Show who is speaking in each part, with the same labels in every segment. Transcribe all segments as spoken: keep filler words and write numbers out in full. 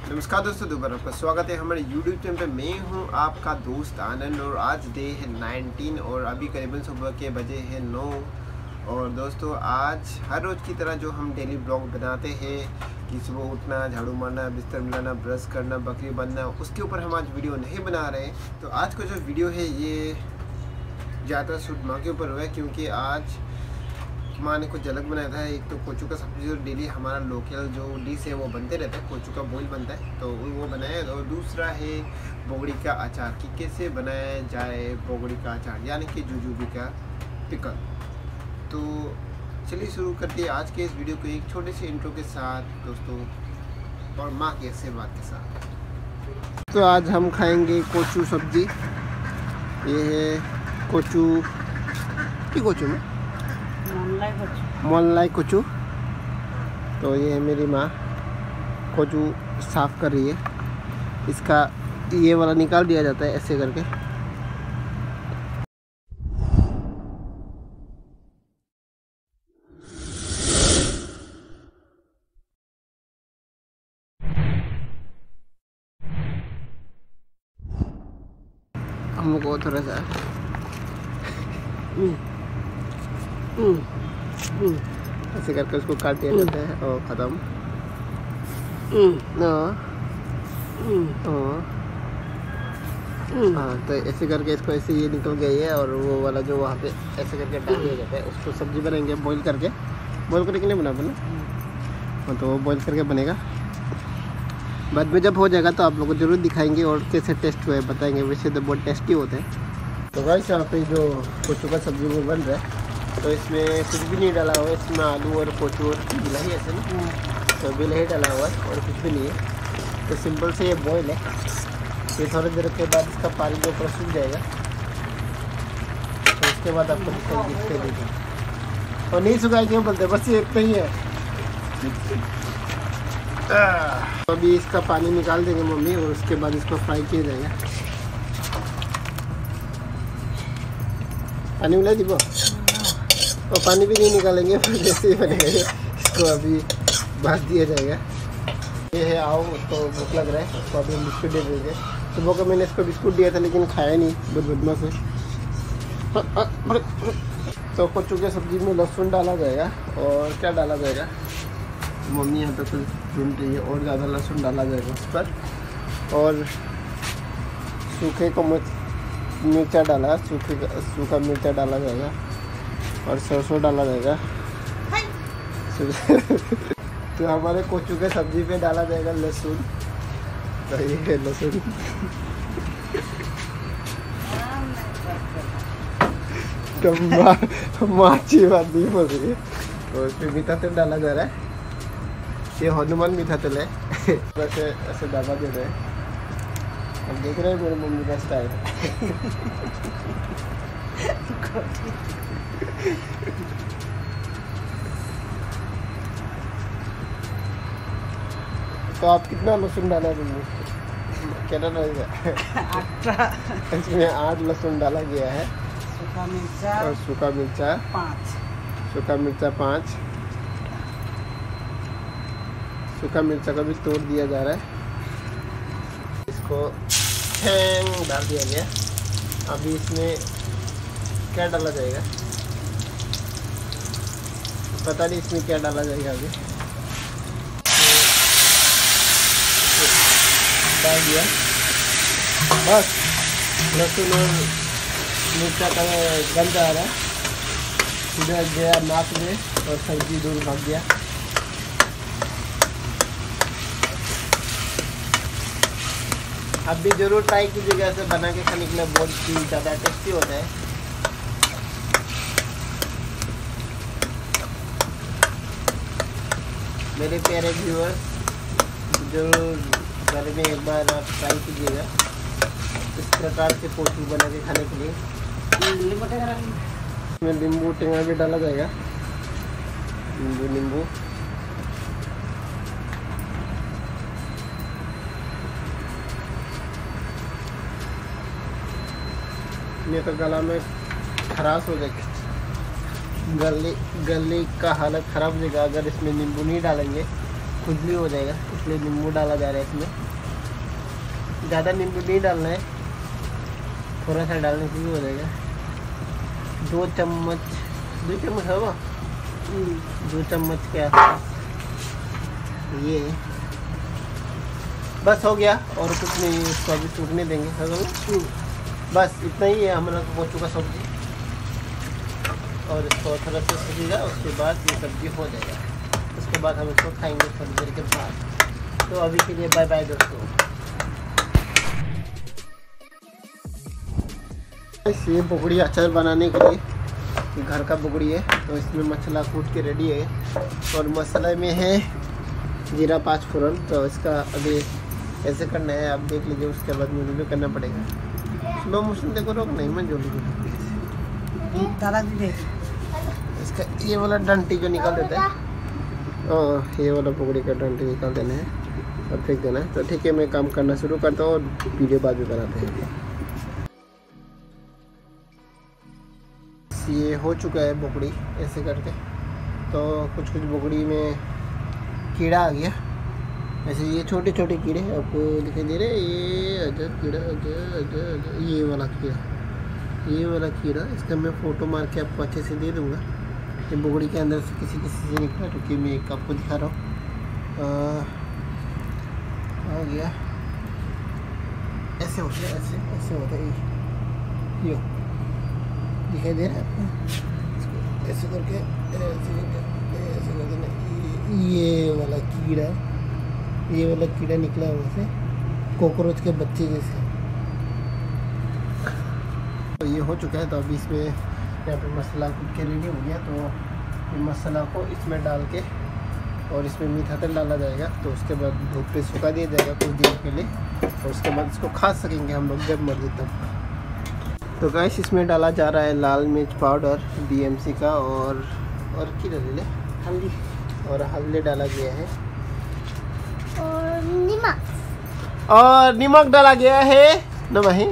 Speaker 1: नमस्कार दोस्तों, दोबारा आपका स्वागत है हमारे यूट्यूब चैनल पे। मैं हूं आपका दोस्त आनंद और आज डे है नाइनटीन और अभी करीबन सुबह के बजे हैं नौ। और दोस्तों आज हर रोज़ की तरह जो हम डेली ब्लॉग बनाते हैं कि सुबह उठना, झाड़ू मारना, बिस्तर मिलाना, ब्रश करना, बकरी बांधना, उसके ऊपर हम आज वीडियो नहीं बना रहे हैं। तो आज का जो वीडियो है ये ज़्यादा शूट माँ के ऊपर हुआ है क्योंकि आज माँ ने कुछ अलग बनाया था। एक तो कोचू का सब्जी जो डेली हमारा लोकल जो डिश है वो बनते रहता है, कोचू का बॉईल बनता है तो वो बनाया। और दूसरा है बोगड़ी का अचार कि कैसे बनाया जाए बोगड़ी का अचार यानी कि जुजूबी का पिकल। तो चलिए शुरू करते हैं आज के इस वीडियो को एक छोटे से इंट्रो के साथ दोस्तों और माँ के आशीर्वाद के साथ। तो आज हम खाएंगे कोचू सब्जी। ये है कोचू की कोचू में मोलाई कोचू। तो ये है मेरी माँ कोचू साफ कर रही है। इसका ये वाला निकाल दिया जाता है ऐसे करके। हम लोग को थोड़ा सा ऐसे करके उसको काट दिया जाता है और ख़त्म। हाँ, तो ऐसे करके इसको ऐसे ये निकल गई है और वो वाला जो वहाँ पे ऐसे करके डाल दिया जाता है। उसको सब्जी बनाएंगे बॉईल करके। बॉईल करके नहीं बना बना हाँ, तो वो बॉईल करके बनेगा। बाद में जब हो जाएगा तो आप लोगों को जरूर दिखाएंगे और कैसे टेस्ट हुआ है बताएंगे। वैसे तो बहुत टेस्टी होते हैं। तो गाइस यहाँ पे जो कोचू का सब्जी वो बन रहा है तो इसमें कुछ भी नहीं डाला हुआ है। इसमें आलू और कोचू और बिलाही ऐसे ना तो बिलाही डाला हुआ है और कुछ भी नहीं है। तो सिंपल से ये बॉयल है। फिर थोड़ी देर के बाद इसका पानी जो ऊपर सूख जाएगा तो उसके बाद आपको दिखाई देगा। और नहीं सुखाए क्यों बोलते, बस ये इतना ही है। तो अभी इसका पानी निकाल देंगे मम्मी और उसके बाद इसको फ्राई किया जाएगा। पानी मिला दीबो और पानी भी नहीं निकालेंगे जैसे ही बनेगा ये। इसको अभी भाज दिया जाएगा। ये है आओ तो भूख लग रहा है तो अभी हम बिस्कुट दे देंगे। सुबह को मैंने इसको बिस्कुट दिया था लेकिन खाया नहीं, बहुत बदमाश है। तो कोचू के सब्जी में लहसुन डाला जाएगा और क्या डाला जाएगा मम्मी यहाँ पे कुछ ढूंढ रही है। और ज़्यादा लहसुन डाला जाएगा उस पर और सूखे को मिर्चा डाला सूखे सूखा मिर्चा डाला जाएगा और सरसों डाला जाएगा। तो हमारे कोचू के सब्जी पे डाला जाएगा लहसुन। तो ये है लहसुन। तो माँ माँ अच्छी बात नहीं बोल रही है। तो इसमें मीठा तेल डाला जा रहा है। ये हनुमान मीठा तेल है। वैसे ऐसे दबा दे रहे हैं। अब देख रहे हैं मेरे मम्मी का स्टाइल। तो आप कितना लहसुन डाला मम्मी? क्या डाला गया? इसमें आठ लहसुन डाला गया है।
Speaker 2: सूखा मिर्चा
Speaker 1: और सूखा मिर्चा
Speaker 2: पाँच
Speaker 1: सूखा मिर्चा पाँच सूखा मिर्चा का भी तोड़ दिया जा रहा है। इसको डाल दिया गया। अभी इसमें क्या डाला जाएगा पता नहीं। इसमें क्या डाला जाएगा अभी डाल दिया। बस लहसुन और मिर्चा का गंध आ रहा है। इधर गया नाक में और सब्जी दूर भाग गया। आप भी जरूर ट्राई कीजिएगा। ऐसे बना के खाने के लिए बहुत ही ज़्यादा टेस्टी होता है। मेरे प्यारे व्यूअर्स जरूर घर में एक बार आप ट्राई कीजिएगा इस प्रकार से कोचू बना के खाने के लिए। इसमें नींबू टेंगा भी डाला जाएगा। नींबू नींबू नहीं तो गला में खराश हो जाएगी। गले गले का हालत ख़राब हो जाएगा अगर इसमें नींबू नहीं डालेंगे खुजली हो जाएगा, इसलिए नींबू डाला जा रहा है इसमें। ज़्यादा नींबू नहीं डालना है, थोड़ा सा डालने से भी हो जाएगा। दो चम्मच दो चम्मच होगा, दो चम्मच के आसपास ये बस हो गया। और कुछ नहीं, इसको अभी सूखने देंगे। बस इतना ही है हमारा कोचू का सब्जी। और इसको थोड़ा सा सूखेगा, उसके बाद ये सब्जी हो जाएगा। उसके बाद हम इसको खाएंगे थोड़ी देर के बाद। तो अभी के लिए बाय बाय दोस्तों। ये बुगड़ी अचार बनाने के लिए घर का बुगड़ी है, तो इसमें मसाला कूट के रेडी है। और मसाला में है जीरा पाँच फोरन। तो इसका अभी ऐसे करना है, आप देख लीजिए। उसके बाद मुझे भी करना पड़ेगा। स्लो मोशन देखो, रोक नहीं मैं जो दादा जी इसका ये वाला डंटी जो निकाल देता है, और ये वाला पकड़ी का डंटी निकाल देना है और फेंक देना है। तो ठीक है, मैं काम करना शुरू करता हूँ और वीडियो बाद में बनाते हैं। ये हो चुका है बोकड़ी ऐसे करके। तो कुछ कुछ बोकड़ी में कीड़ा आ गया, ऐसे ये छोटे छोटे कीड़े आपको दिखाई दे रहे हैं। ये अजब कीड़ा, अजब अजब ये वाला कीड़ा, ये वाला कीड़ा। इसका मैं फ़ोटो मार के आपको अच्छे से दे दूँगा। ये बोकड़ी के अंदर से किसी किसी से निकला, क्योंकि मैं एक आपको दिखा रहा हूँ। आ गया, ऐसे होता है, ऐसे ऐसे होता है। ये दिखाई दे रहा है आपको? ऐसे करके ऐसे करके ऐसे करके ना, ये वाला कीड़ा, ये वाला कीड़ा निकला है वहाँ से, कॉकरोच के बच्चे जैसे। तो ये हो चुका है। तो अभी इसमें यहाँ पे मसाला कूट के रेडी हो गया। तो ये मसाला को इसमें डाल के और इसमें मीठा तेल डाला जाएगा। तो उसके बाद धूप पे सुखा दिया जाएगा कुछ देर के लिए। और उसके बाद इसको खा सकेंगे हम लोग जब मर्जी तब। तो गाइस इसमें डाला जा रहा है लाल मिर्च पाउडर बीएमसी का, और और क्या डाले हल्दी, और हल्दी डाला गया है,
Speaker 2: और नमक
Speaker 1: और नमक डाला गया है। नमक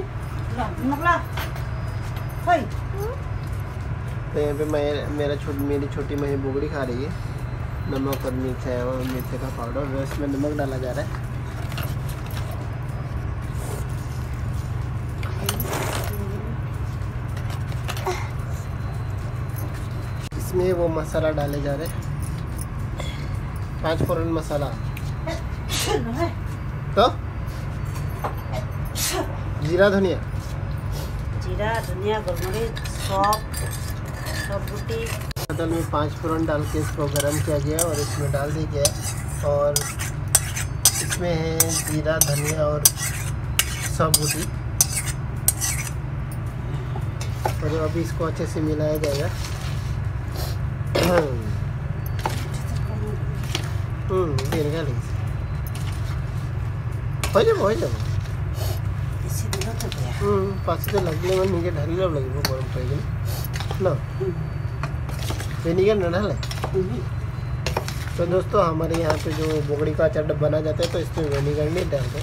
Speaker 1: तो यहाँ पे मैं मेरा छोटी मेरी छोटी मही बोगड़ी खा रही है। नमक और मिर्च है और मिर्च का पाउडर, और इसमें नमक डाला जा रहा है। इसमें वो मसाला डाले जा रहे हैं, पाँच फोरन मसाला। तो जीरा धनिया
Speaker 3: जीरा धनिया गोलमरीच सौंफ सबूती
Speaker 1: तेल में पाँच फोरन डाल के इसको गरम किया गया और इसमें डाल दिया गया। और इसमें है जीरा धनिया और सबूती। और अभी इसको अच्छे से मिलाया जाएगा। हम्म देर का नहीं हो जाए हो जाए हम्म पाँच से लगने में निके ढाली लब लगे वो गरम पड़ेगी ना विनेगर न डाले। तो दोस्तों हमारे यहाँ पे जो बोगड़ी का अचार बना जाता है तो इसमें विनेगर नहीं डालते।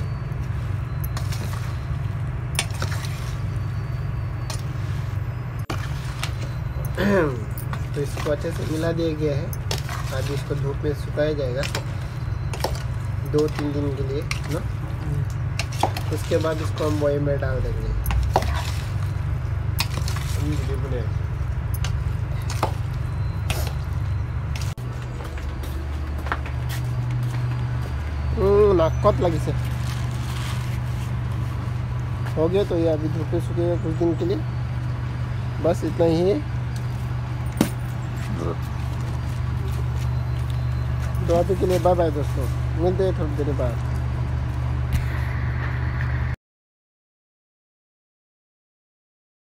Speaker 1: तो इसको अच्छे से मिला दिया गया है। आज इसको धूप में सुखाया जाएगा दो तीन दिन के लिए ना। उसके बाद इसको हम बॉय में डाल देंगे। नाकत लगी से हो गया। तो ये अभी धूप में सूखेगा कुछ दिन के लिए, बस इतना ही है। तो अभी के लिए बाय बाय दोस्तों, मिलते हैं थोड़ी देर बाद।